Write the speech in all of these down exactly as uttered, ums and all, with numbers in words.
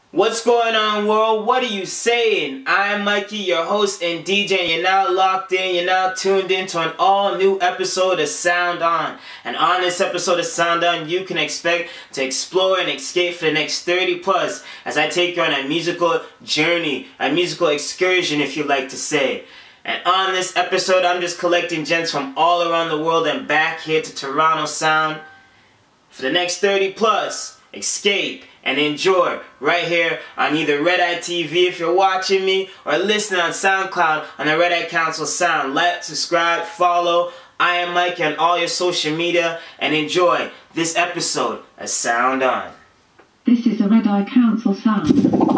What's going on, world? What are you saying? I'm Mikey, your host and D J, and you're now locked in, you're now tuned in to an all-new episode of Sound On. And on this episode of Sound On, you can expect to explore and escape for the next thirty plus as I take you on a musical journey, a musical excursion, if you like to say. And on this episode, I'm just collecting gents from all around the world and back here to Toronto Sound for the next thirty plus. Escape and enjoy right here on either Red Eye T V if you're watching me, or listening on SoundCloud on the Red Eye Council Sound. Like, subscribe, follow. I am Mike on all your social media, and enjoy this episode of Sound On. This is a Red Eye Council Sound.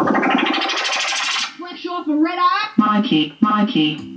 Fresh off a Red Eye. Mikey, Mikey.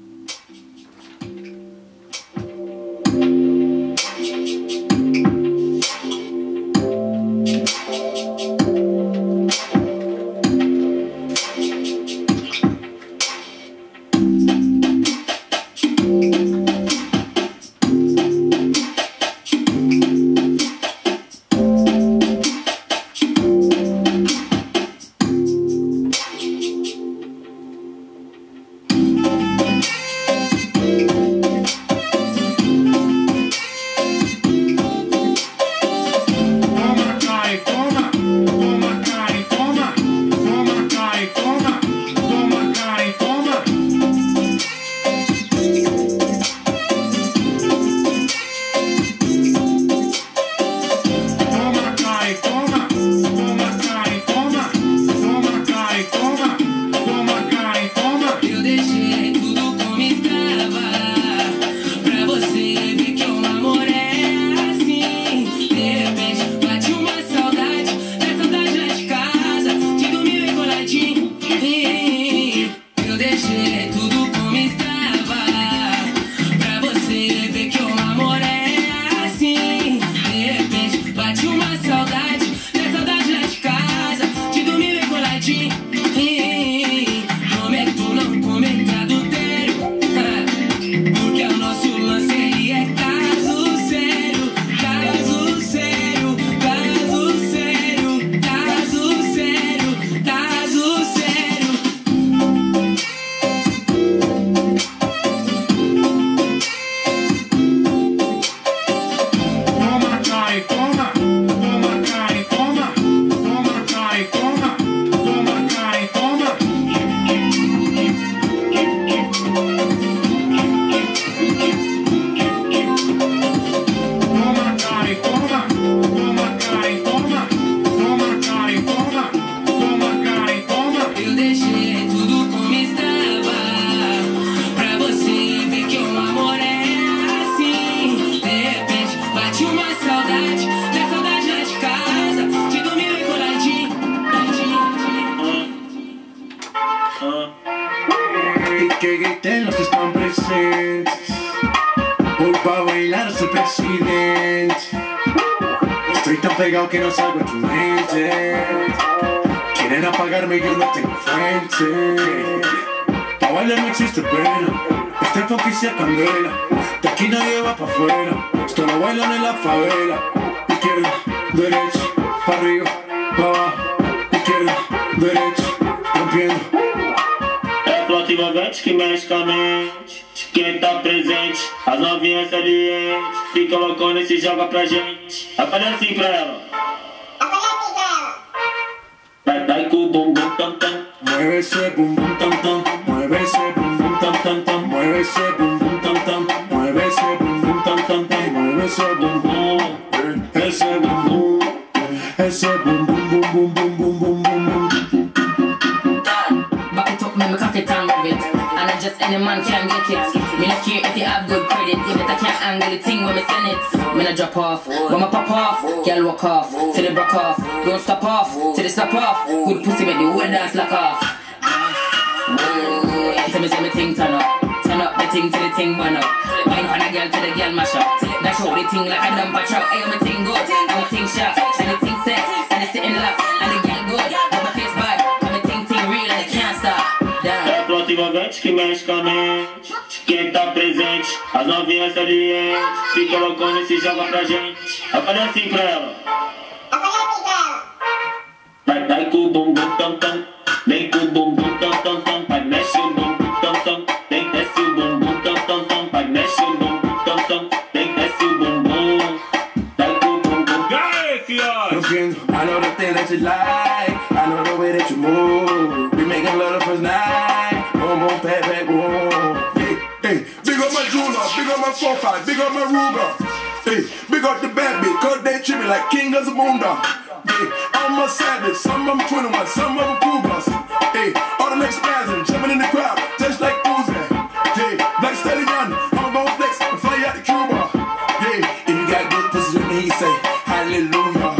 Que griten los que están presentes. Hoy pa' bailar soy presidente. Estoy tan pegado que no salgo de tu mente. Quieren apagarme, yo no tengo frente. Pa' bailar no existe pena. Este funky se candela. De aquí nadie va pa' afuera. Esto lo bailan en la favela. Izquierda, derecha, pa' arriba, pa' abajo. Izquierda, derecha, rompiendo. Flota envolvente que mexe com a mente. Quem tá presente, as novinhas salientes. Fica loucona e se joga pra gente. Aparece assim pra ela. Vai, vai com o bumbum tam tam. Mueve esse bumbum tam tam. Mueve esse bumbum tam tam tam. Mueve esse bumbum tam tam. Mueve esse bumbum tam tam tam. Mueve esse bumbum. Esse bumbum. Esse bumbum bum bum bum bum bum bum. Back it up, make me cock it and move it. And not just any man can get it. Me not care if you have good credit. Even if I can't angle the thing when me send it. Me not drop off, when me pop off. Girl walk off, till they broke off. Don't stop off, till they stop off. Good pussy make the whole dance lock off. Ooh, tell me say me thing turn up. Turn up the thing till the thing burn up. Wine on a girl till the girl mash up. Dash out the thing like a dumper truck. Hey, me thing good, and me thing sharp. And the thing set, and it's sitting locked. And the girl good, and my face bad. And me thing thing real and it can't stop. É flota envolvente que mexe com a mente. Quem tá presente, as novinhas salientes. Fica loucona e se joga pra gente. Aparece assim pra ela. Vai, vai com com o bumbum tam tam, vem com o bumbum tam tam tam, vai mexe o bumbum tam tam, vem desce o bumbum tam tam tam, vai mexe o bumbum tam tam, vem desce o bumbum, vai com o bumbum. E aí, fiote? I know the thing that you like, I know the way that you move. We making love the first night, boom boom pat pat boom. Hey, hey, big up my jeweler, big up my four five, big up my Ruger. Hey, big up the bad bitch, cause they treat me like king of the boondog. Hey, I'm a savage, some of them twenty-one, some of them Cougars. Hey, all the next spazzing, jumping in the crowd, just like Uzi. Hey, Black Stallion, I'm gon' flex and fly out to Cuba. Hey, if you got good pussy, let me say hallelujah.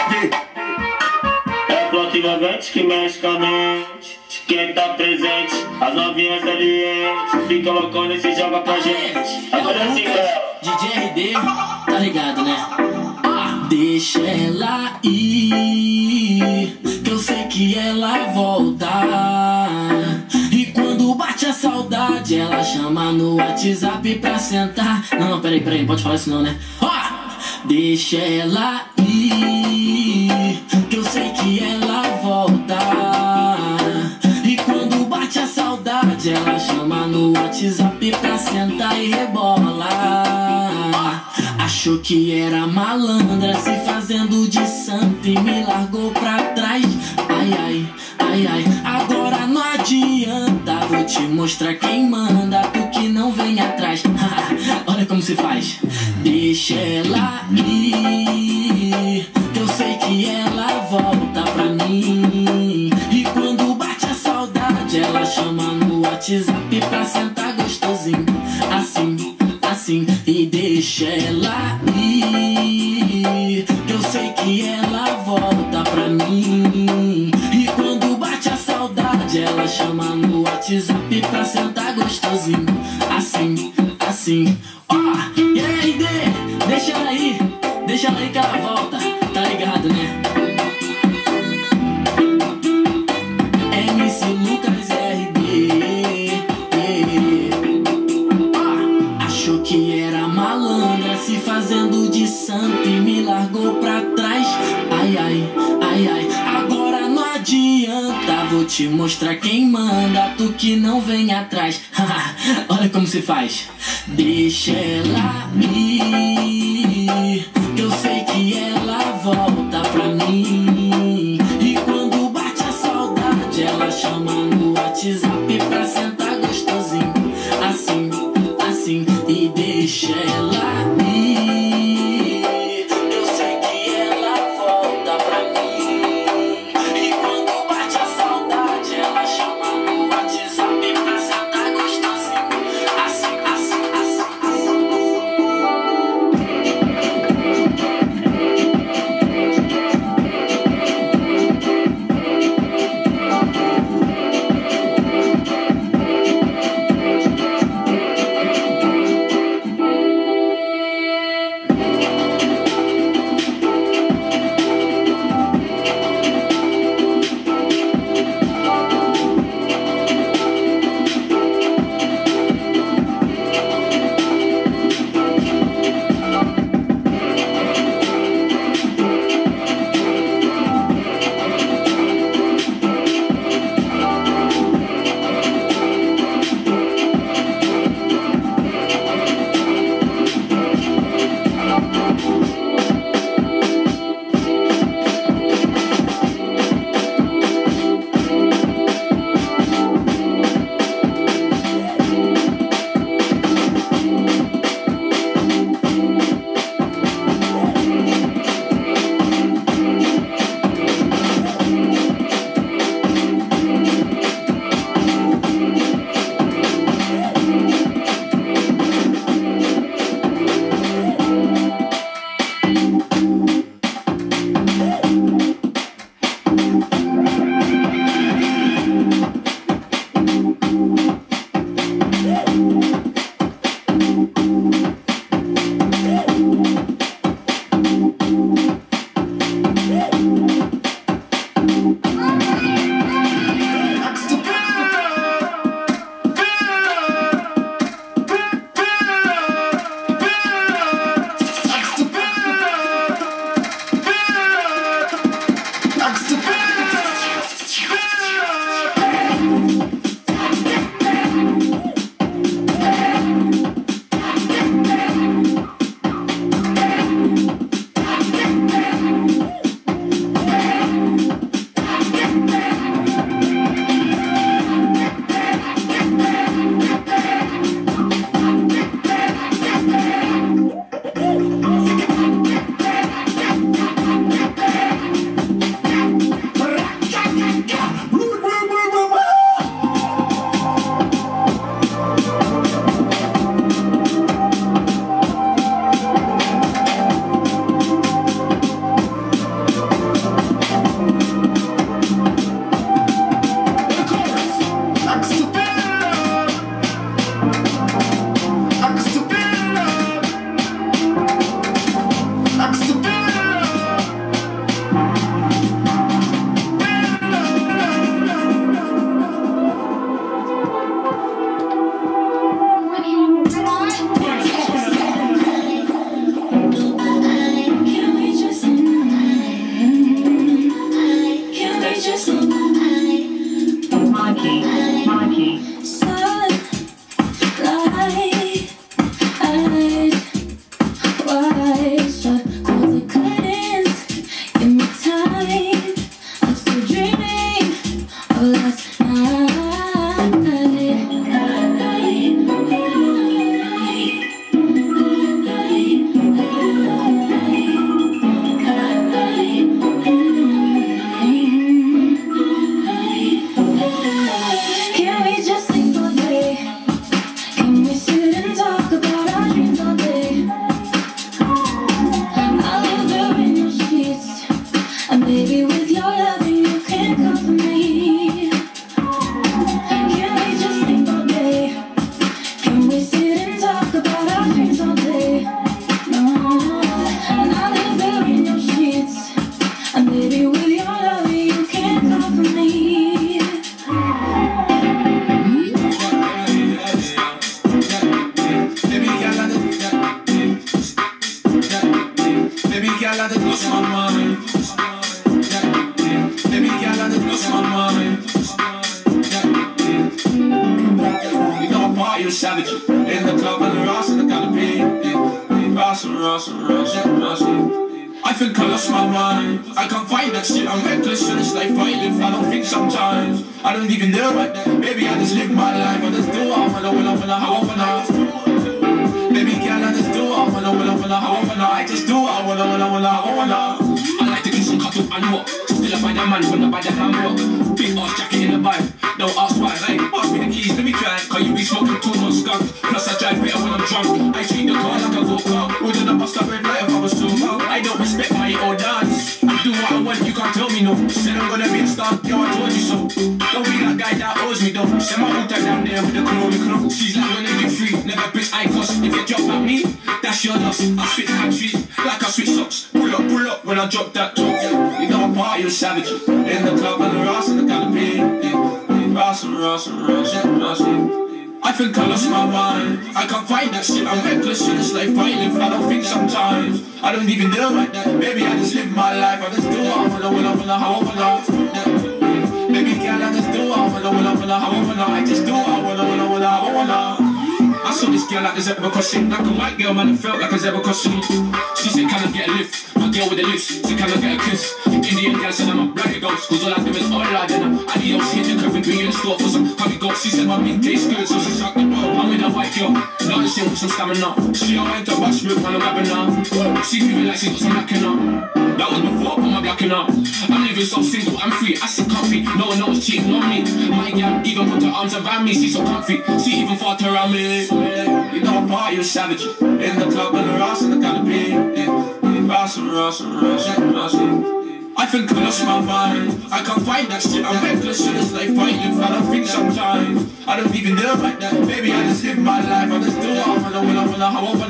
É flota envolvente que mexe com a mente. Quem tá presente, as novinhas salientes. Fica loucona e se joga pra gente. Agora assim, galera. D J R D, tá ligado, né? Ah, deixa ela ir, que eu sei que ela volta. E quando bate a saudade, ela chama no WhatsApp pra sentar. Não, não, peraí, peraí, não pode falar isso não, né? Ah, deixa ela ir, que eu sei que ela volta. E quando bate a saudade, ela chama no WhatsApp pra sentar e rebola. Achou que era malandra, se fazendo de santa e me largou pra trás. Ai, ai, ai, ai, agora não adianta, vou te mostrar quem manda, tu que não vem atrás. Olha como se faz. Deixa ela ir, que eu sei que ela volta pra mim. E quando bate a saudade, ela chama no WhatsApp pra sentar gostosinho. Assim, assim, e deixa ela ir, que eu sei que ela volta pra mim. E quando bate a saudade, ela chama no WhatsApp pra sentar gostosinho. Assim, assim, ó, oh, e aí, D, deixa ela aí, deixa ela aí que ela volta, tá ligado, né? M C Lucas R D, oh, achou que era malandra, se fazendo de santa e me largou pra trás. Ai, ai, ai, ai, agora não adianta, vou te mostrar quem manda, tu que não vem atrás. Olha como se faz. Deixa ela ir, que eu sei que ela volta pra mim. E quando bate a saudade, ela chama no WhatsApp pra sentar gostosinho. Assim, assim, e deixa ela ir, que eu sei que ela volta pra mim. E quando bate a saudade, ela chama no WhatsApp pra sentar gostosinho. Assim, assim, assim, assim. savage. In the club and the Ross and the canopy. Ross and Ross and Ross and Ross. I think I lost my mind. I can't find that shit. I'm reckless in this life I live. I don't think sometimes. I don't even know what that. Maybe I just live my life. I just do what I wanna, when I wanna, how I wanna. Baby girl, I just do what I wanna, when I wanna, how I wanna. I just do what I wanna, when I wanna, how I wanna. I like to kiss and cut up and walk. Still I find a man when I buy the handbook. Big ass jacket in the bag. Don't ask why, hey, pass me the keys, let me try. Cause you be smoking too much skunk. Plus I drive better when I'm drunk. I treat the car like a go-kart. Wouldn't have bust a red light if I was too loud. I don't respect my old dance. I do what I want, you can't tell me no. Said I'm gonna be a star, yo I told you so. Don't be that guy that owes me though. Send my old down there with the crew, the crew. She's like when they be free, never bitch I cost. If you drop at me, that's your loss. I switch countries like I switch socks. Pull up, pull up when I drop that top. You know I'm part of your savage. In the club and the Ross and the canopy. Ross and Ross and Ross and Ross. I think I lost my mind. I can't find that shit. I'm reckless in this life I live. I don't think sometimes. I don't even know like that. Maybe I just live my life. I just do what I wanna, when I wanna, how I wanna. Baby girl, I just do what I wanna, when I wanna, how I wanna. I just do what I wanna, when I wanna, how I wanna. I saw this girl like a zebra crossing. Like a white girl, man, it felt like a zebra crossing. She said, can I get a lift? My girl with the lips. She can I get a kiss? Indian girl said I'm a bloody ghost. Cause all I do is all I do. Adios, hit the curve and bring you in the store for some honey goats. She said my meat tastes good, so she sucked the ball. I'm with a white girl, not the shit with some stamina. She all went to watch milk when I'm having her. She moving like she got some lacking up. That was before I put my blacking up. I'm living so single, I'm free, I sit comfy. No one knows cheating on me. My girl even put her arms around me. She's so comfy, she even fought around me. You know I'm part of your savage. In the club and the Ross and the canopy. Ross and Ross and Ross and Ross. I think I lost my mind. I can't find that shit. I'm reckless in this life I live. I don't think sometimes. I don't even know like that. Maybe I just live my life. I just do what I wanna, when I wanna, how I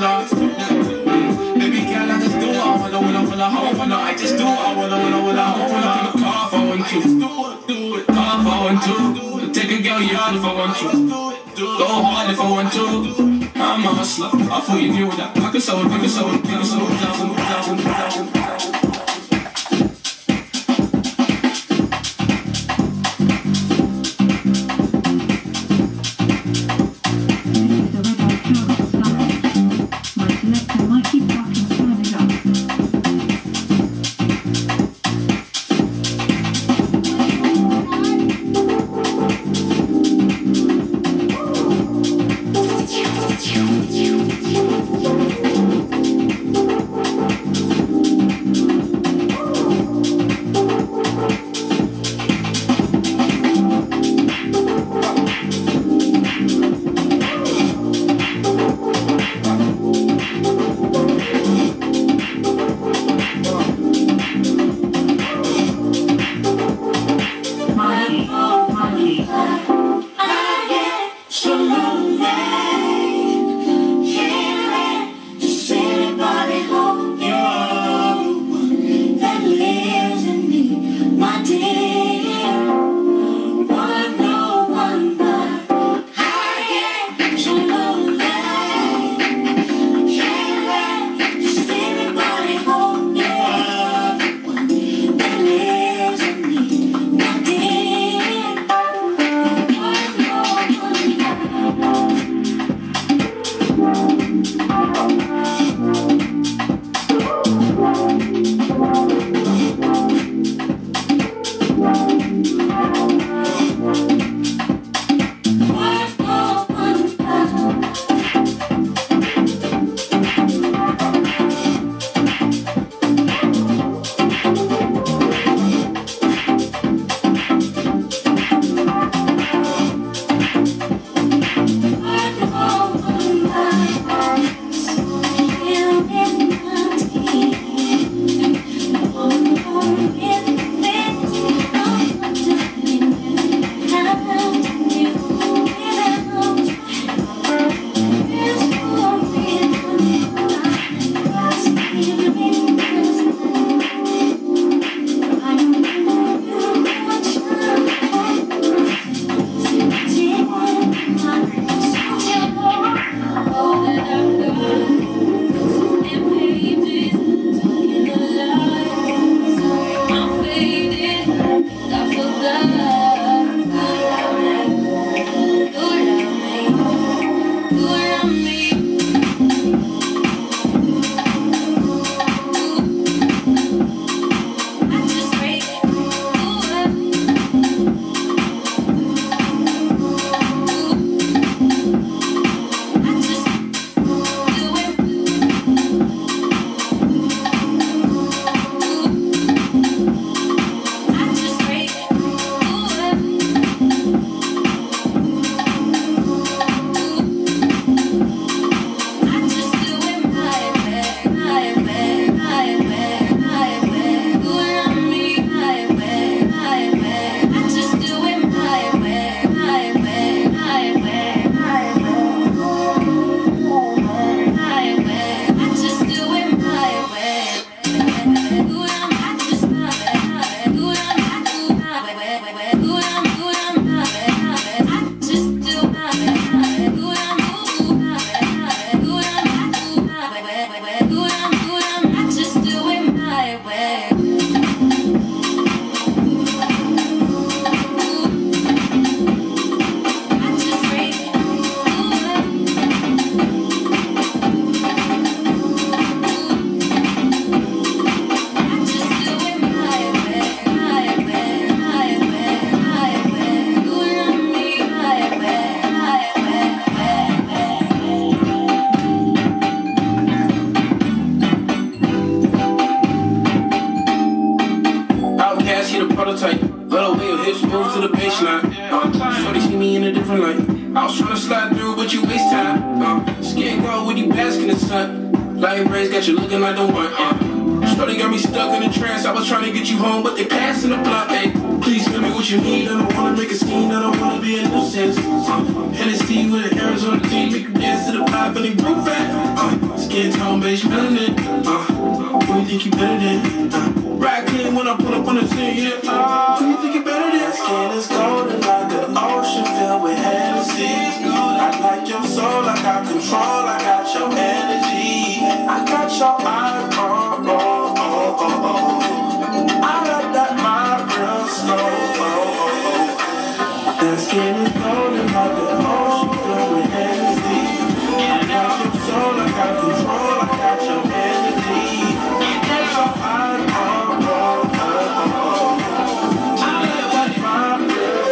wanna. Baby girl, I just do what I wanna, when I wanna, how I wanna. I just do what I wanna, when I wanna, how I wanna. Take a car if I want to. Do it, car if I want to. Take a girl yard if I want to. Go hard if I want to. I'm a hustler. I thought you knew that. I can sell it, I can sell it, I can sell it down, down, down, down. Love the way your hips move to the baseline. Uh, shorty see me in a different light. I was tryna slide through, but you waste time. Uh, skin gold when you bask in the sun. Light rays got you looking like the one. Uh, shorty got me stuck in a trance. I was trying to get you home, but they passing the blunt. Hey, please tell me what you need. I don't wanna make a scene. I don't wanna be a nuisance. Uh, Hennessy with an Arizona tea, make you dance to the vibe and they groove fat. Uh, skin tone, beige melanin. Uh, who you think you better than? Uh, Ride clean when I pull up on the scene, yeah. Uh, who you think you better than? Skin is golden like an ocean filled with Hennessy. I like your soul, I got control, I got your energy. I got your eye, oh, oh, oh, oh, oh. I like that mind real slow, oh, oh, oh. That skin is golden like an ocean filled with Hennessy. I got your soul, I got control, I got your energy. I got your eye, oh, oh, oh, oh. I like that mind real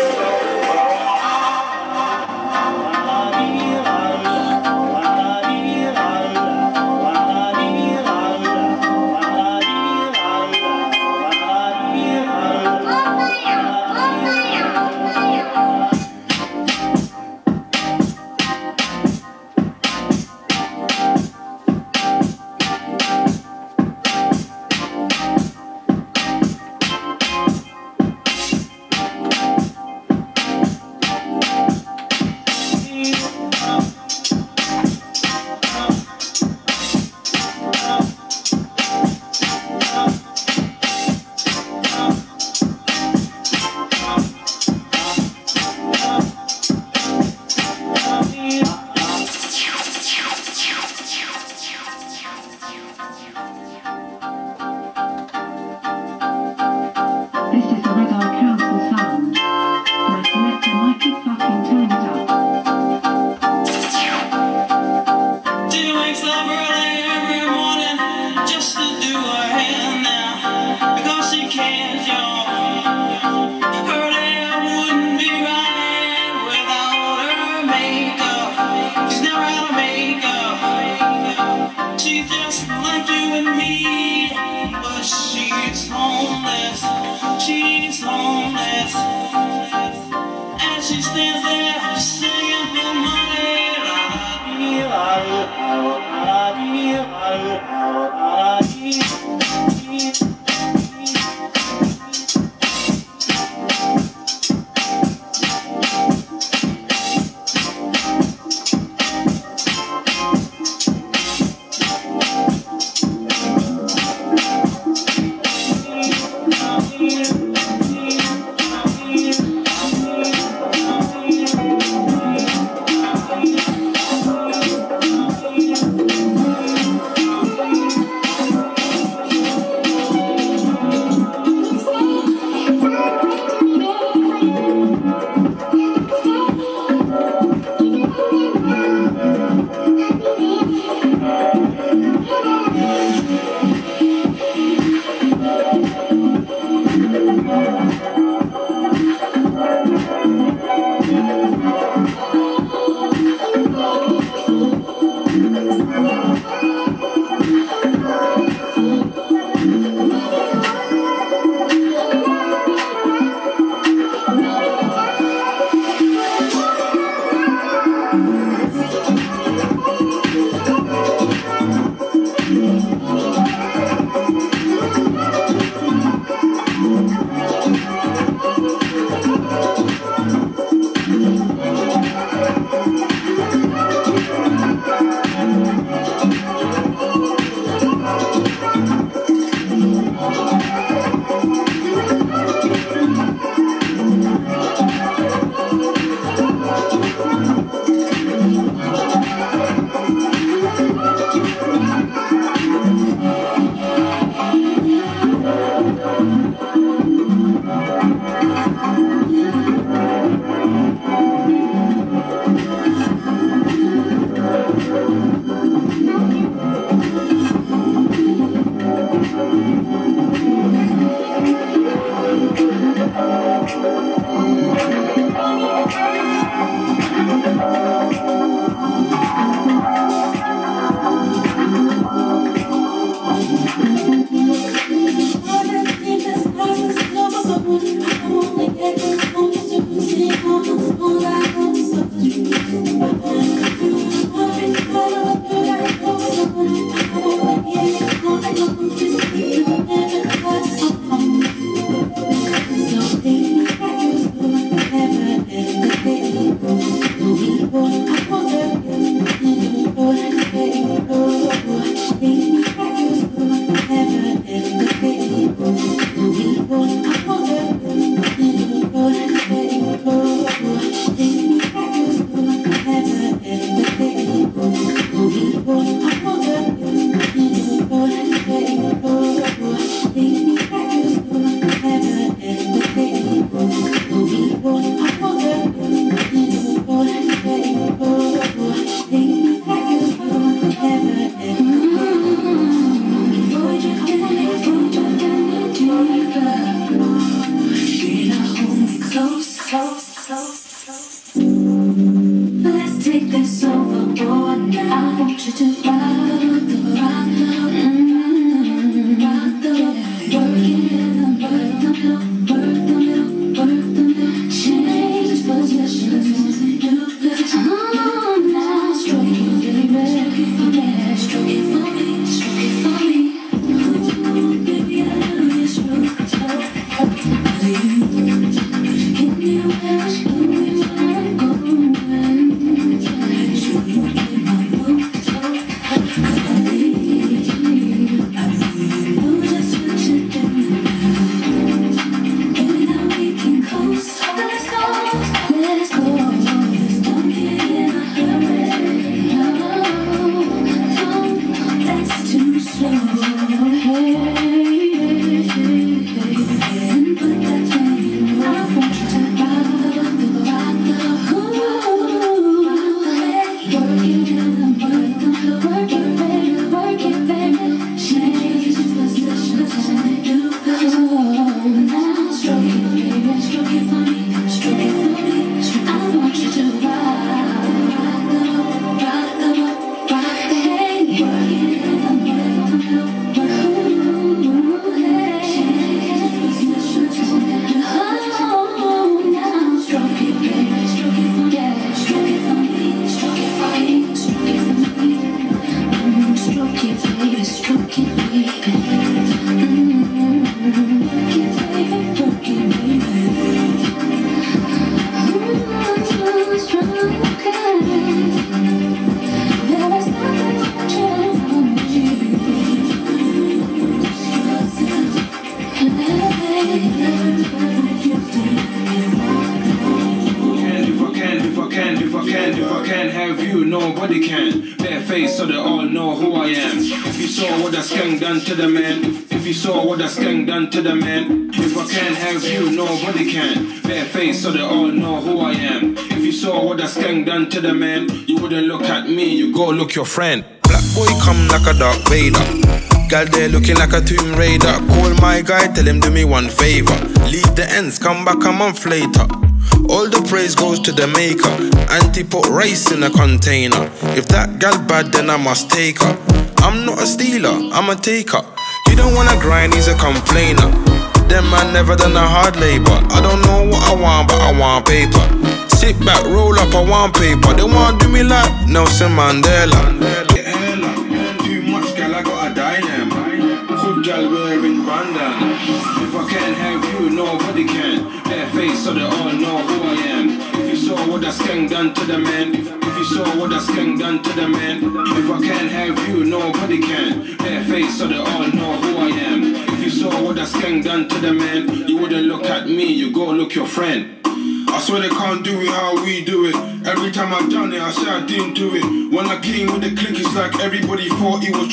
have you, nobody can. Bare face so they all know who I am. If you saw what that skank done to the man, if, if you saw what that skank done to the man, if I can't have you, nobody can. Bare face so they all know who I am. If you saw what that skank done to the man, you wouldn't look at me, you go look your friend. Black boy come like a Darth Vader. Gal there looking like a Tomb Raider. Call my guy, tell him do me one favor. Leave the ends, come back a month later. All the praise goes to the maker. Auntie put rice in a container. If that gal bad, then I must take her. I'm not a stealer, I'm a taker. You don't wanna grind, he's a complainer. Them man never done a hard labor. I don't know what I want, but I want paper. Sit back, roll up, I want paper. They want do me like Nelson Mandela. Get hella, too much gal, I got a dilemma. Hood gal wearing bandana. If I can't have you, nobody can. Bare face so they all know who I am. If you saw what that skank done to the man, if, if you saw what that skank done to the man, if I can't have you, nobody can. Bare face so they all know who I am. If you saw what that skank done to the man, you wouldn't look at me, you go look your friend. I swear they can't do it how we do it. Every time I done it, I say I didn't do it. When I came with the click, it's like everybody thought it was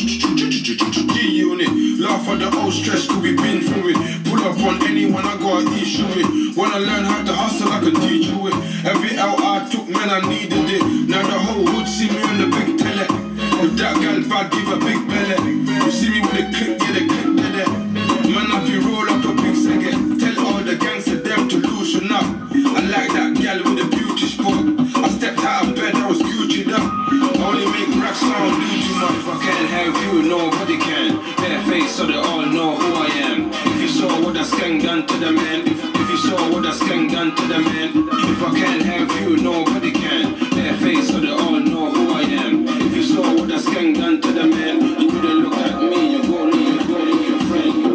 G-Unit. Laugh at the old stress, could we been through it. Pull up on anyone, I got an issue it. When I learn how to hustle, I can teach you it. Every L I took, man, I needed it. Now the whole hood see me on the big tele. If that gal bad, give a big belly. You see me with the click, yeah, the click, yeah, there. Man, I can roll up a big second. Tell all the gangsters them to loosen up. I like that gal with the beauty spot. I stepped out of bed, I was Gucci'd up. I only make rap sound Gucci much. If I can't have you, nobody can. Bare face so they all know who I am. If you saw what that skank done to the man, if, if you saw what that skank done to the man, if I can't have you, nobody can. Bare face so they all know who I am. If you saw what that skank done to the man, you wouldn't look at me, you go look, you go look your friend.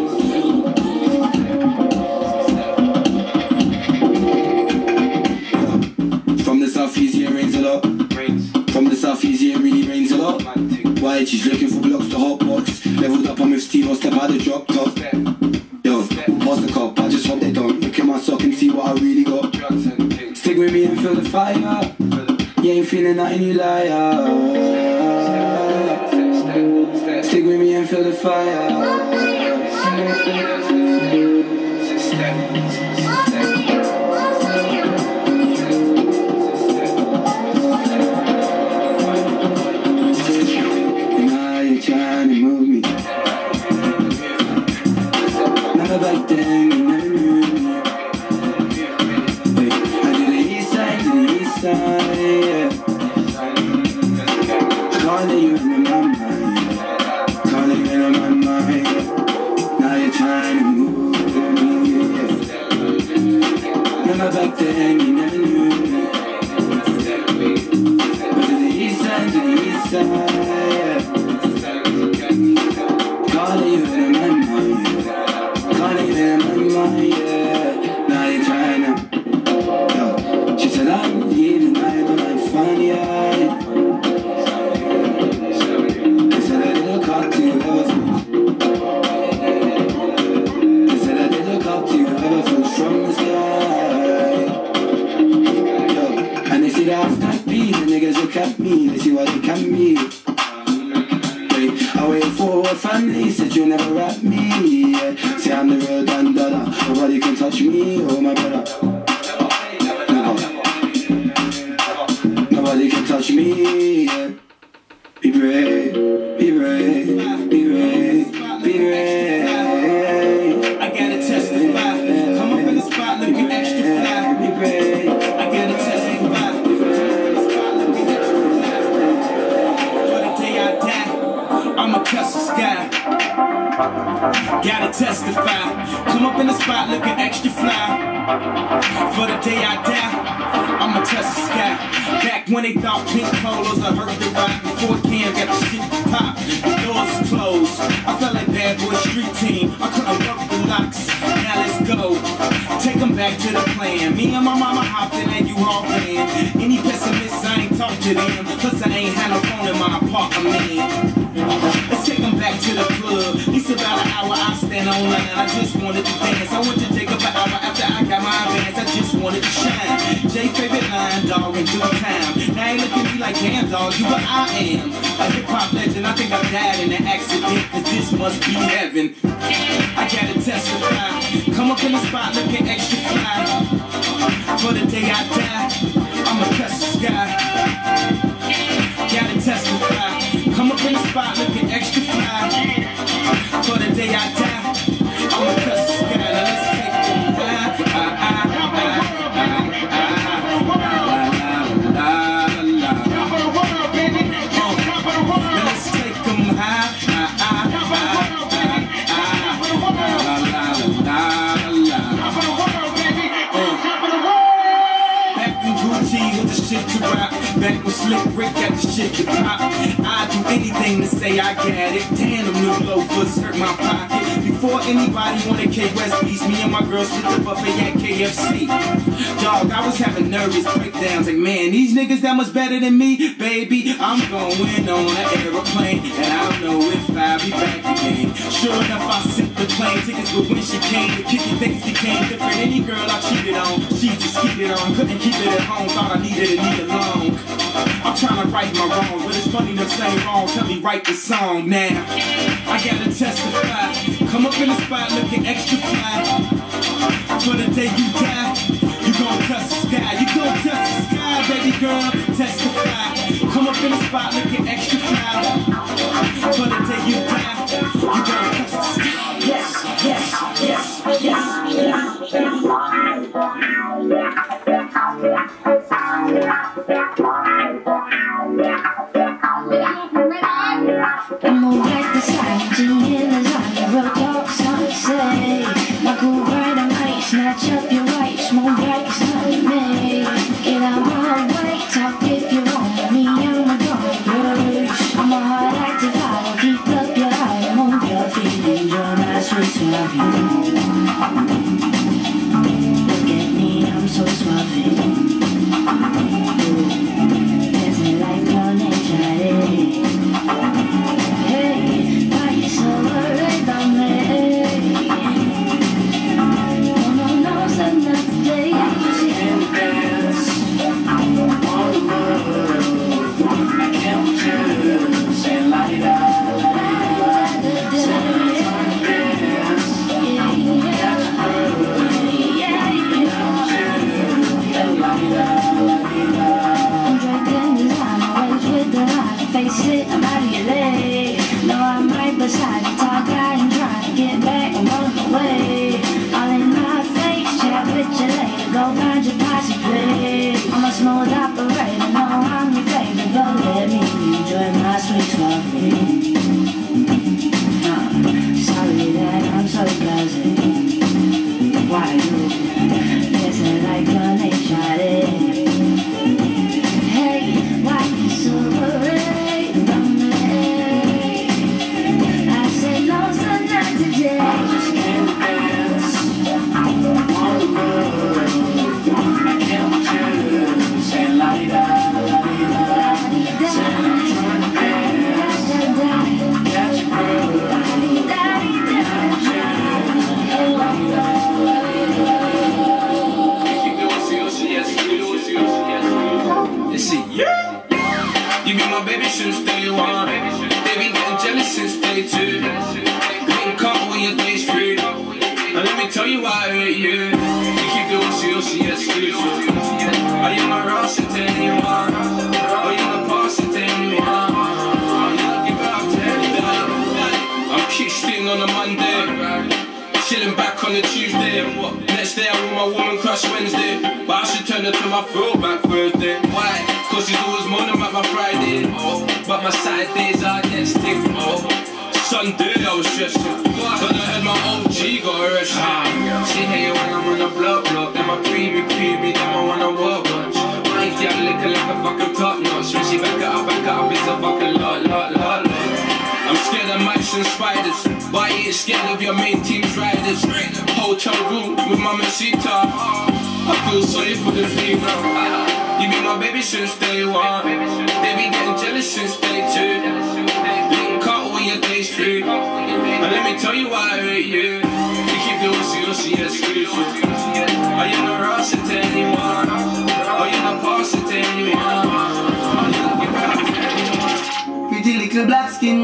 Southeast, yeah, it rains a lot. Rains. From the southeast, yeah, it really rains a lot. Why she's looking for blocks to hot box. Leveled up, I'm with Steve, I'll step out the drop top. Yo, pass the cop, I just hope they don't look at my sock and see what I really got. Stick with me and feel the fire. You ain't feeling nothing, you liar. Stick with me and feel the fire. Back then, you never knew me. Wait, I do the east side, to the east side, yeah. Can't let you in my mind. Can't let you in my mind. Now you're trying to move me, yeah. Remember back then, you never knew me. But to the east side, to the east side, yeah. Can't let you in my mind. Yeah, now you're trying to. Yo, she said I'm leaving, I don't like funny eyes. They said I did look up to you ever flew. They said I did look up to you ever flew from the sky. Yo, and they see that I'm snappy, the niggas look at me, they see what they can be. I wait for a family, said you never rap me, yeah. Say I'm the real dandada, nobody can touch me, oh my brother. Never. Nobody can touch me, yeah. Be brave, be brave, be brave, be brave. I gotta testify, come up in the spot looking extra fly. Be brave, I gotta testify, for the day I die, I'ma cuss the sky. Gotta testify. Come up in the spot looking extra fly. For the day I die, I'ma touch the sky. Back when they thought pink polos, I heard the rock. Before Cam got the shit pop, the doors closed. I felt like bad boy street team. I couldn't work the locks. Now let's go. Take them back to the plan. Me and my mama hopped in that U-Haul van. Any pessimists, I ain't talk to them. Plus I ain't had no phone in my apartment. Let's take them back to the club. It's about an hour, I stand online. I just wanted to dance. I went to take up an hour after I got my advance. I just wanted to shine. Jay favorite line, dog, in due time. Now ain't looking me like, damn dog, you what I am. A hip-hop legend, I think I died in an accident, cause this must be heaven. I gotta testify, come up in the spot looking extra fly. For the day I die, I'ma cuss the sky. Gotta testify, come up in the spot looking extra fly. For the day I die, I'ma cuss the sky. Now let's take them high. Ah, ah, ah, ah, ah, la, la, la, la. Now let's take them high. Ah, ah, ah, ah, ah, la, la, la, la. Back in Gucci with the shit to rock. Back when Slick Rick got the shit to pop. I'd do anything to say I got it. Damn, them new loafers hurt my pocket. Before anybody wanted K West beats, me and my girls split the buffet at K F C. Dog, I was having nervous breakdowns. Like, man, these niggas that much better than me. Baby, I'm going on an aeroplane, and I don't know if I'll be back again. Sure enough, I sent the plane tickets, but when she came, the kicking things became different. Any girl I cheated on, she just cheated on. Couldn't keep it at home, thought I needed it, need alone. I'm trying to right my wrongs, but it's funny to say wrong. Tell me write the song now. I gotta testify. Come up in the spot looking extra fly. For the day you die, you gon' touch the sky. You gon' touch the sky, baby girl. Testify. Come up in the spot looking extra fly. For the day you die, you gon' touch the sky. Yes, yes, yes, yes, yes. I'm gonna write the signs and hear the line. Real talk, some say. My cool bright, I might snatch up your right. Smoke bright, it's not me. Get out my way, talk if you want me. I'm a dog, I'm a hard active fire. Keep up your eye, move your feet. Enjoy my sweet suave. Look at me, I'm so suave. Dancing like your nature. Hey, why you so worried about me? No, no, no, so not today. She can't dance on the world. I can't just say like that. Face it, I'm out of your leg. No, I'm right beside you. Talk out and try to get back and run away. All in my face, chat with you later. Go find your posse, please. I'm a smooth operator, no, I'm your favorite. But let me enjoy my sweet coffee. uh, Sorry that I'm so buzzing. Why you dancing like your nature? Hey, why you so worried? Since day one, they been getting jealous since day two. Getting caught when your day's free. And let me tell you why I hate you. You keep doing C O C exclusive. Are you not rushing to anyone? Are you not passing to anyone? Are you not giving up to anyone? I'm kicksting on a Monday, chilling back on a Tuesday. Next day I'm with my woman crush Wednesday, but I should turn her to my throwback Thursday. Why? Cause she's always moaning about my Friday, oh, but my Saturdays are next thing, oh. Sunday I was stressed, cause I heard my O G got arrested. ah. She hate it when I'm on a block block, then my preemie preemie, then I wanna walk watch. My girl looking like a fucking top notch. When she back it up, back it up, it's a fucking lot, lot, lot, lot. I'm scared of mice and spiders, but I ain't scared of your main team's riders. Hotel room with my Mesita, I feel sorry for the female. You be my baby since day one. They be getting jealous since day two. Being caught when your day's free. And let me tell you why I hate you. You keep doing C O C exclusive. Are you not rushing to anyone? Are you not passing to anyone?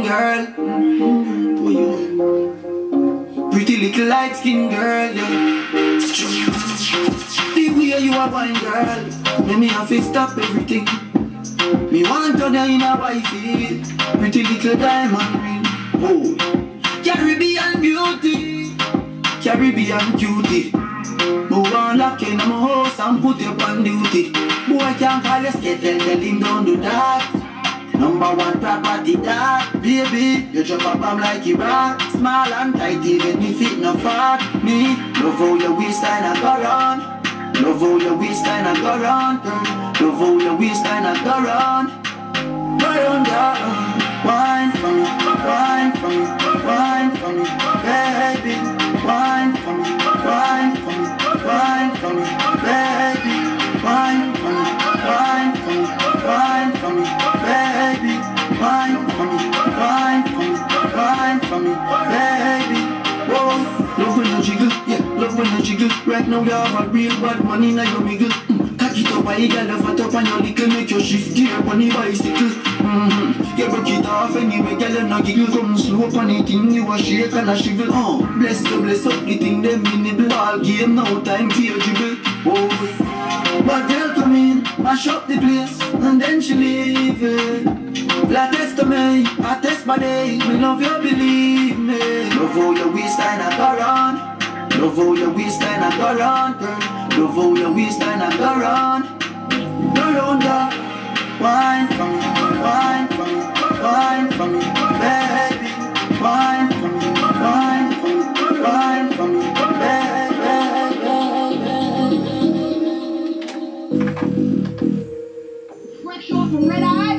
girl. Mm-hmm. Oh, you. Pretty little light skin girl, yeah. The way you a wine girl, make me have to stop everything. Me want to die in a wifey, pretty little diamond ring. Oh, Caribbean beauty, Caribbean cutie. Move on lock in my house and put you on duty. Boy can't call you skate, tell him don't do that. Number one property that, baby. You drop a bomb like you rock. Small and tight even if it no fat. Me, love how your waistline a go round. Love how your waistline a go round, girl. Love how your waistline a go round. Go round, girl. Wine for me, wine for me, wine for me, baby. Wine for me, wine for me, wine for me, baby. Wine for me, wine for me, wine for me, baby. Wine for me, wine for me, wine for me, baby. Whoa, love when you jiggle, yeah, love when you jiggle. Right now you have a real bad money now you wiggle. Mm, cock it up, I got love fat up on your little, make your shift gear on the bicycle. Mm-hmm. You broke it off anyway, girl, you no giggle. Come slow up on the thing, you a shake and a shivel. Oh, bless you, bless up the thing, them in the ball game, no time for your dribble. Whoa. But girl come in, mash up the place, and then she leave it. La test to me, I test my day, we love you, believe me. Love how your waistline a go round. Love how your waistline a go round, girl. Love how your waistline a go round. Go round, girl. Wine for me, wine for me, wine for me, baby. Wine for me, wine for me, wine for me, baby. Fresh off from Red Eye.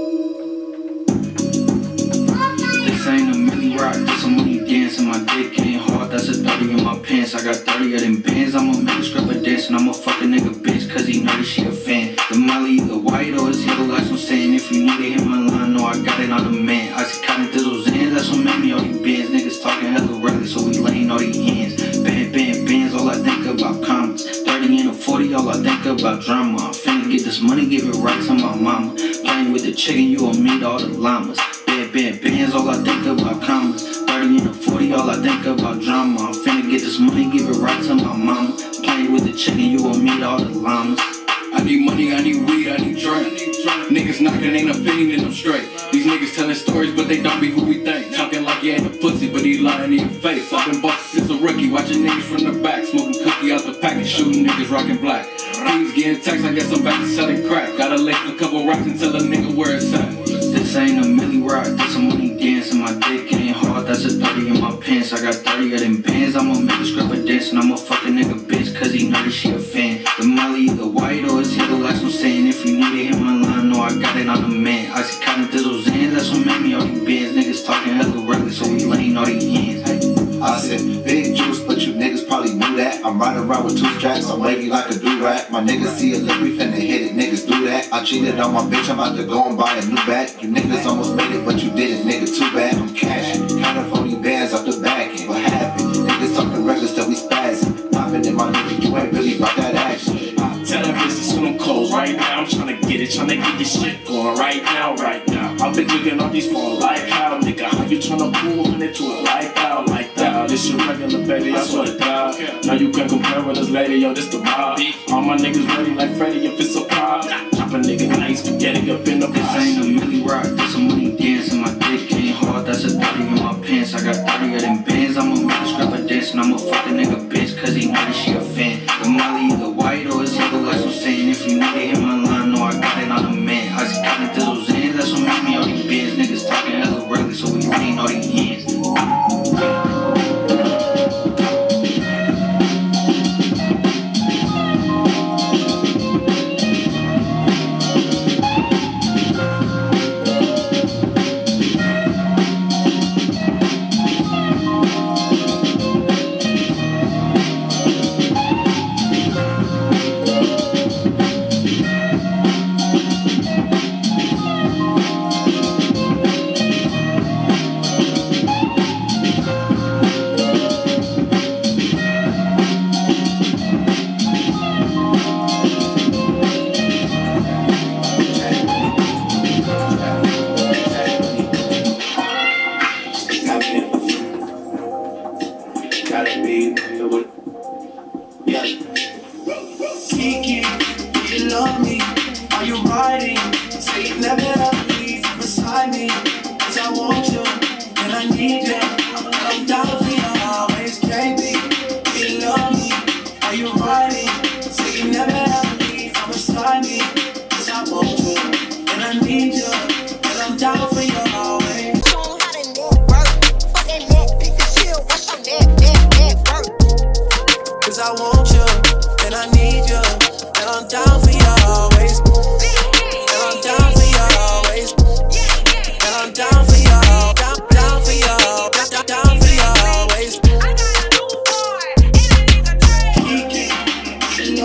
This ain't a mini rock, this a money dance, and my dick ain't hard, that's a thirty in my pants. I got thirty of them bands, I'ma make a strip of dance, and I'ma fuck a nigga bitch, cause he know that she a fan. The Molly either white or it's yellow, like I'm saying. If you need to hit my line, no, I got it on the man. I see cotton thizzles in, that's what made me all these bands. Niggas talking hella rally, so we laying all these hands. Band, band, bands, all I think about comments. thirty and a forty, all I think about drama. I'm finna get this money, give it right to my mama. Playing with the chicken, you gon' meet all the llamas. Band, band, bands, all I think about commas. thirty and a forty, all I think about drama. I'm finna get this money, give it right to my mama. Playing with the chicken, you gon' meet all the llamas. I need money, I need weed, I need drink. Niggas knocking, ain't a fiend and I'm straight. These niggas telling stories, but they don't be who we think. Talking like you ain't a pussy, but he lying in your face. I've been busted since a rookie, watching niggas from the back. Smoking cookie out the packet, shooting niggas rocking black. Please getting text, I guess I'm back to selling crack. Gotta lick a couple rocks and tell a nigga where it's at. This ain't a milli rock, this a money dance, and my dick ain't hard, that's a thirty in my pants. I got thirty of them bands, I'ma make a strip of dance, and I'ma fuck a nigga bitch, cause he know that she a fan. The Molly either white or it's yellow, like I'm saying. If you need to hit my line, no, I got it on the man. I see cotton thizzles in, that's what made me all these bands. Niggas talking hella reckless, so we laying all these hands. I said, big juice, but you niggas probably knew that. I'm riding around with two straps, I'm wavy like a do-rag. My niggas see a look, we finna hit it, niggas do that. I cheated on my bitch, I'm about to go and buy a new bag. You niggas almost made it, but you didn't, nigga, too bad. I'm cashing, counting forty bands off the back end. What happened? Niggas talking reckless till we spazzing. Popping in my nigga, you ain't really about that action. Tell that bitch to swim them clothes right now. I'm tryna get it, tryna get this shit going right now, right now. I've been looking off these phones like how, nigga. How you tryna pull on into a like out, like that? This your regular baby, I swear to God. Now you can compare with this lady, yo, this the mob. All my niggas ready like Freddy if it's a pop. Chop a nigga nice, spaghetti up in the This ain't a milli rock, this a money dance, and my dick ain't hard, that's a thirty in my pants. I got thirty of them bands, I'ma make a strip of dance, and I'ma fuck a nigga bitch, cause he know that she a fan. The Molly either white or it's yellow, like I'm saying. If you need to hit my line, no, I got it on the man. I see cotton thizzles in, that's what made me all these bands. Niggas talking hella reckless, so we laying all these hands.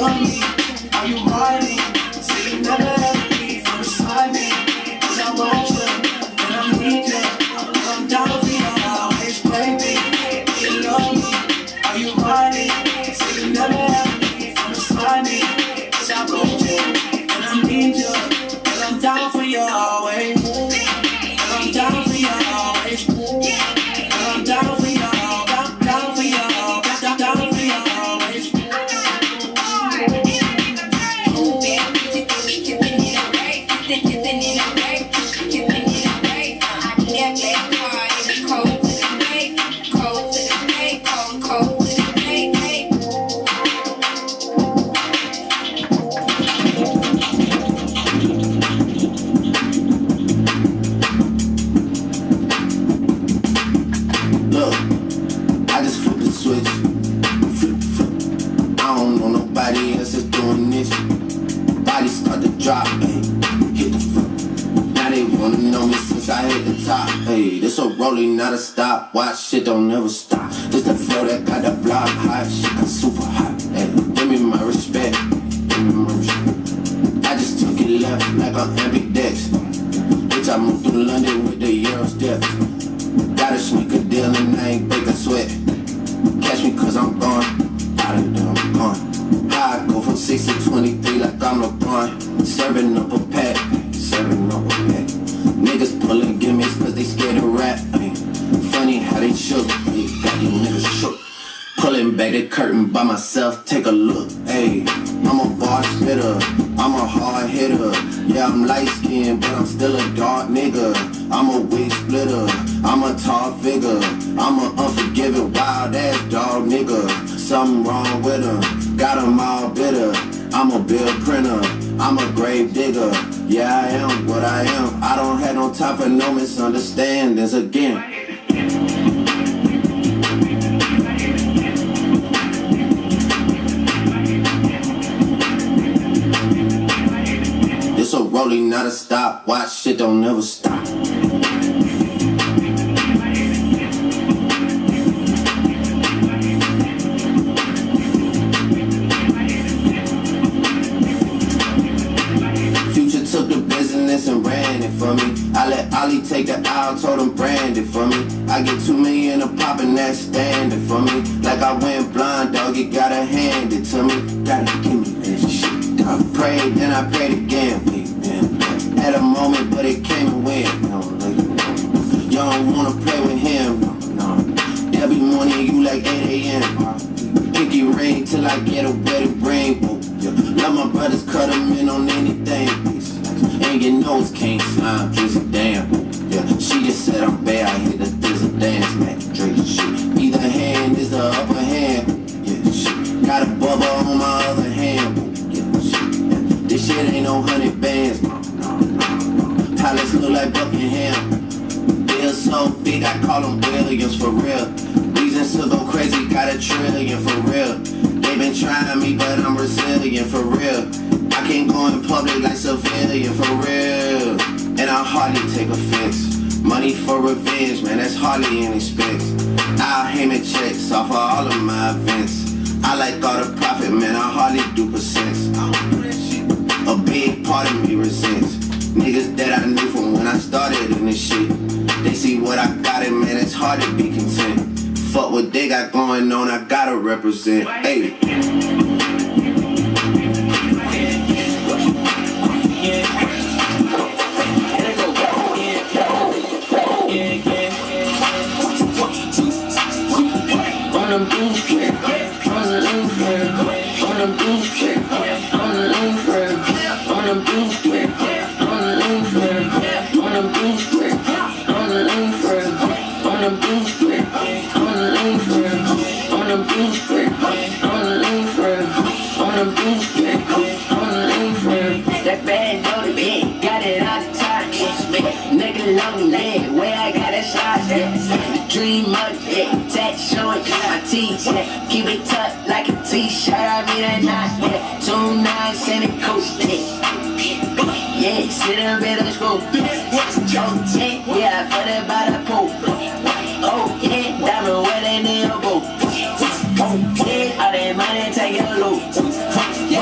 love me? Are you riding? Say you never ever leave from beside me. Cause I want you, and I need you. I'm down for you always, baby. Do you love me? Are you riding? Say you never ever leave from beside me. Cause I want you, and I need you. And I'm down for you always. And I'm down for you always. And I'm down for you, down, down for you, down, down for you always. Look, I just flip the switch. Flip, flip. I don't know nobody else that's doing this. Body start to drop, ayy. Hit the flip. Now they wanna know me since I hit the top, ayy. This a rolling, not a stop. Watch shit don't never stop. This the flow that got the block hot. Shit got super hot, ayy. Give me my respect. Give me my respect. I just took it left like I'm ambidex. Bitch, I moved through London with the Euro steps. Got a sneaker deal and I ain't break a sweat. Catch me cause I'm gone. Out of there, I'm gone. How I go from six to twenty-three like I'm LeBron. Serving up a pack, serving up a pack. Niggas pulling gimmicks cause they scared to rap. Ay, funny how they shook, ay, got these niggas shook. Pulling back the curtain by myself, take a look. Ayy, I'm a bar spitter, I'm a hard hitter. Yeah, I'm light skinned, but I'm still a dark nigga. I'm a wig splitter, I'm a tall figure. I'm a unforgiving, wild ass dog nigga. Something wrong with him, got him all bitter. I'm a bill printer, I'm a grave digger. Yeah, I am what I am. I don't have no time for no misunderstandings again. It's a rolling, not a stop. Watch shit don't never stop. Future took the business and ran it for me. I let Ollie take the aisle, told him brand it for me. I get two million a pop and that's standard for me. Like I went blind, dog, you gotta hand it to me. Gotta give me that shit. I prayed, then I prayed again. Wait, man. Had a moment, but it came and went. No, like, you don't wanna play with him. No, no. Every morning you like eight A M Pinky ring till I get a wedding ring. Oh, yeah. Love my brothers, cut them in on anything. And your nose can't slime, just a damn. Yeah, she just said I'm bad. I hit the thizzle dance, man. Drake shit. Either hand is the upper hand. Yeah, shit. Got a bubble on my other hand. This shit ain't no hundred bands, no, no, no, no. Palace look like Buckingham. Bills so big, I call them billions for real. Reasons to go crazy, got a trillion for real. They been trying me, but I'm resilient for real. I can't go in public like civilian for real. And I hardly take offense. Money for revenge, man, that's hardly any expense. I'll hammer checks off of all of my events. I like all the profit, man, I hardly do percents. I don't do that shit. A big part of me resents niggas that I knew from when I started in this shit. They see what I got and man, it's hard to be content. Fuck what they got going on, I gotta represent. Hey. On the blue strip, on the blue strip, on the blue strip, on the blue strip, on the blue strip, on the blue strip, on the blue strip, on the blue strip, on the blue strip, on the blue strip, on the blue strip, on the blue strip, on the blue strip, on the blue strip. That bad know the bed, got it all the time. Nigga long leg, where I got a shot. The dream of it, tech showing my teeth. Keep it tucked like a t-shirt, I mean that night. Two nines and a coat. Yeah, sit in a bit of the school. Oh, yeah, yeah, I put it by the pool. Oh, yeah, diamond where they need a boat. Oh, yeah, all that money take a loop. Yeah,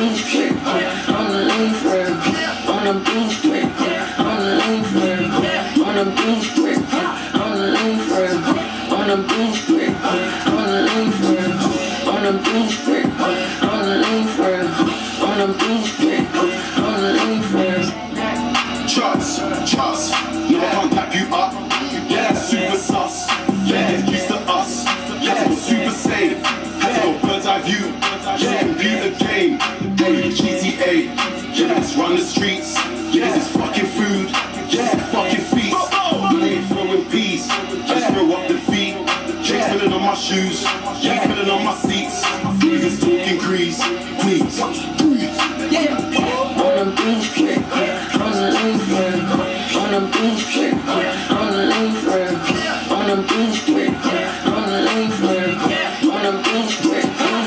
beach strip, on the lean strip, on the beach strip, on the lean strip, on the beach strip, on the lean strip, on the beach strip, on the lean strip, on the beach strip, on the lean strip, on the beach strip, on the lean strip. Trust, trust, no I can't tap you up. Yeah, that's super sus. Yeah, get used to us. Had to go super safe. Had to go bird's eye view. Yeah, computer game. Hey, G T A. Yeah, let's run the streets. Yeah, this is fucking food. Yeah, fucking feast. Money ain't throwing peace. I just throw up the feet. Checks filling on my shoes. Yeah, filling on my seats. Niggas talking grease. Please, please. Yeah. On the beach strip, on the lean strip, on the beach strip, on the lean strip, on the beach strip, on the lean strip, on the beach strip,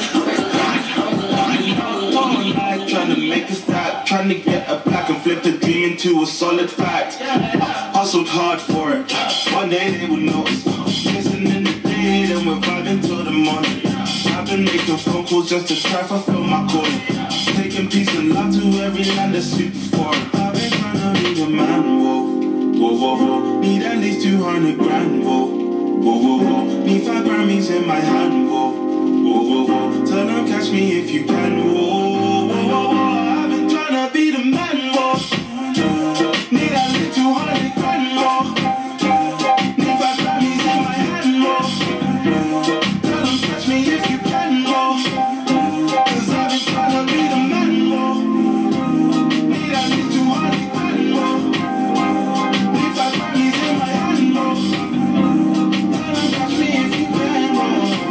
trying to make a stack, trying to get a pack and flip the dream into a solid fact. I hustled hard for it, one day they will notice. Kissing in the day, then we're vibing till the morning. I've been making phone calls just to try fulfill my calling. Taking peace and love to every land that's super foreign. I've been trying to be a man, whoa, whoa, whoa, whoa. Need at least two hundred grand, whoa, whoa, whoa, whoa. Need five Grammys in my hand, whoa, whoa, whoa, whoa. Tell them catch me if you can, whoa, whoa, whoa, whoa. I've been trying to be the man, whoa. Need at least two hundred grand, whoa. Need five Grammys in my hand, whoa. Tell them catch me if you can, whoa. Cause I've been trying to be the man, whoa. Need at least two hundred grand, whoa. Need five Grammys in my hand, whoa. Tell them catch me if you can, whoa.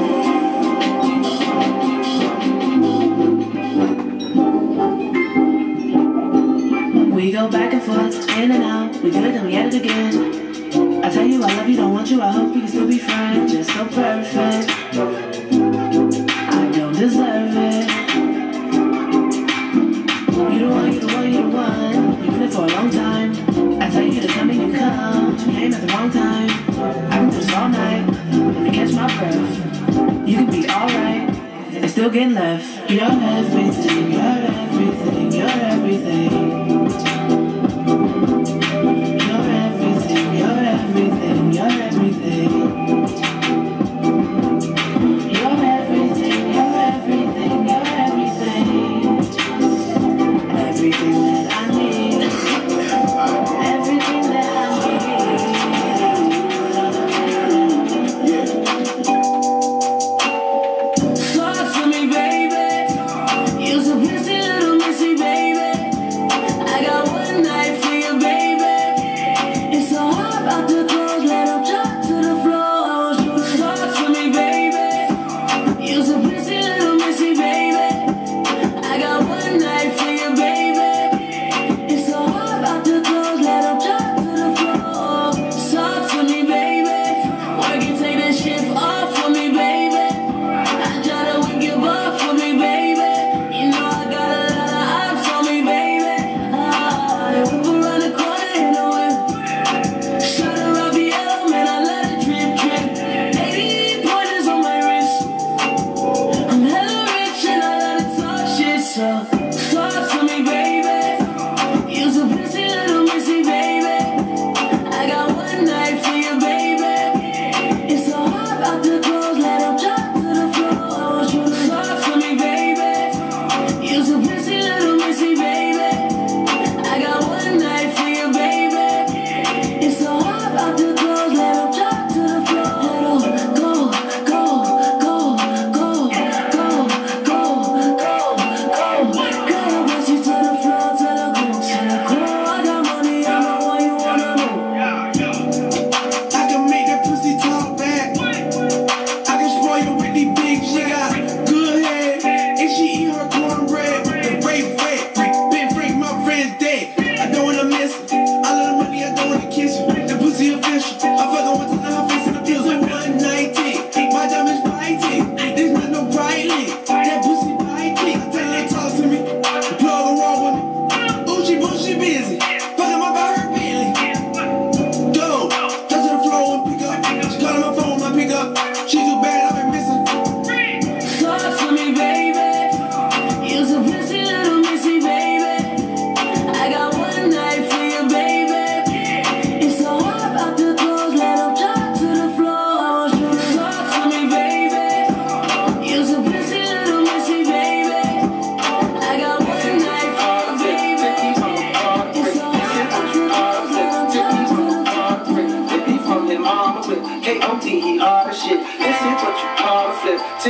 We go back and forth, in and out, we do it then we at it again. I tell you I love you, don't want you, I hope we can still be friends. Just so perfect, I don't deserve it. You the one, you the one, you the one. You've been there for a long time. I tell you to come and you come. You came at the wrong time. I've been through this all night. Let me catch my breath. You can be alright and still get left. You're everything, you're everything, you're everything. You're everything, you're everything, you're everything. You're everything, you're everything, you're everything. Everything that I need. Everything that I need. Talk to me, baby. You're so messy, little messy, baby.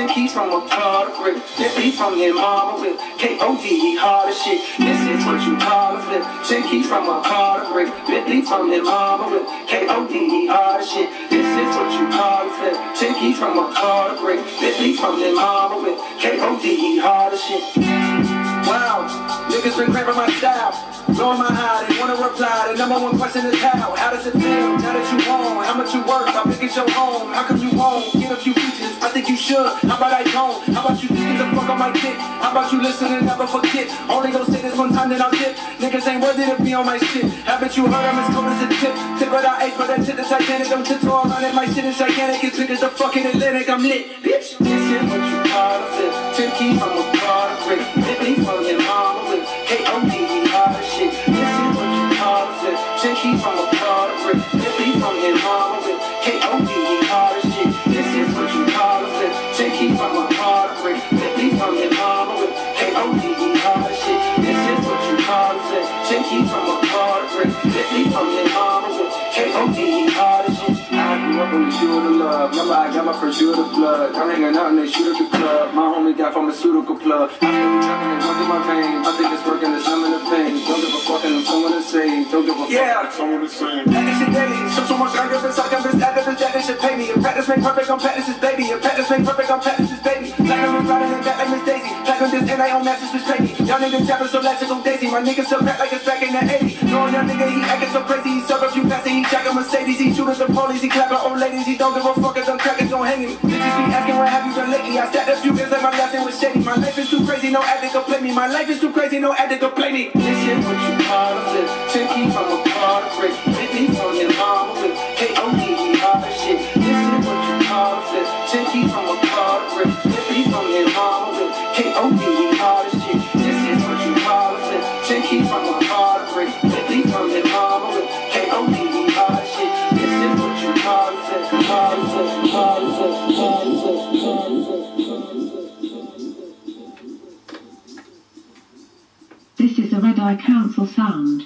ten keys from a car to brick. Bentley from your mama whip. K O D E hard as shit. This is what you call a flip. ten keys from a car to brick. Bentley from your mama whip. K O D E hard as shit. This is what you call a flip. ten keys from a car to brick. Bentley from your mama whip. K O D E hard as shit. Wow, niggas been cramping my style, blowing my high, they wanna reply. The number one question is how, how does it feel now that you home? How much you work, how big is your home? How come you won't get a few features? I think you should, how about I don't? How about you get the fuck on my dick? How about you listen and never forget? Only gonna say this one time then I'll dip. Niggas ain't worthy to be on my shit. Haven't you heard I'm as cold as a tip? Tip without H, but that tip is Titanic. I'm tiptoe around it, my shit is gigantic. It's big as the fucking Atlantic, I'm lit, bitch. This is what you call a flip. ten keys from a car to brick. Bentley from your mama with K O D E hard as shit. This is what you call a flip. ten keys from a car to brick. Bentley from your mama with K O D E hard as shit. This is what you call a flip. ten keys from a car to brick. Bentley from your mama with K O D E hard as shit. This is what you call a flip. ten keys from a car to brick. Bentley from your mama with K O D E hard as shit. I grew up on the shoot of love. Remember I got my first shoot of blood. I'm hanging out and they shoot at the club. My homie got pharmaceutical plug. I feel the truck and they run through my veins. I think it's working, it's some of the pain. Don't give a fuck and I'm someone the same. Don't give a fuck yeah. It's someone the same. And this shit daily. So so much anger, it's like I'm this activist that they should pay me. If practice make perfect, I'm practice's baby. If practice make perfect, I'm practice's baby. Platinum is riding in back like Miss Daisy. Platinum this and I own masters with Shady. Y'all niggas jabbing so electrical Daisy. My niggas so rap like it's back in the eighties. Knowing young nigga, he acting so crazy. He serve a few passes, he jacking Mercedes. He shooting the police, he clapping old ladies. He don't give a fuck if them crackers don't hang him. Bitches be asking what have you done lately. I stacked a few years like my last name was Shady. My life is too crazy, no addict could play me. My life is too crazy, no addict could play me. This is what you call a flip. ten keys from a car to brick. Bentley from your mama with K O D E hard as shit. This is what you call a flip. ten keys from a car to brick. Bentley from your mama with K O D E hard as shit. This is what you call a flip. ten keys from a car to brick. Bentley from your mama with K O D E hard as shit. This is what you call a flip. Call a flip. Call a flip. Call a flip. Call a flip. This is a Red Eye Council sound.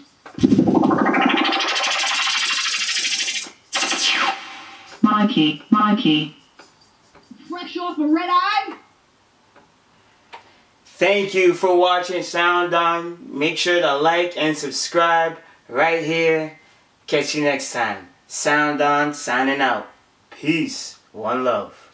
Mikey, Mikey. Fresh off a red eye? Thank you for watching Sound On. Make sure to like and subscribe right here. Catch you next time. Sound On signing out. Peace. One love.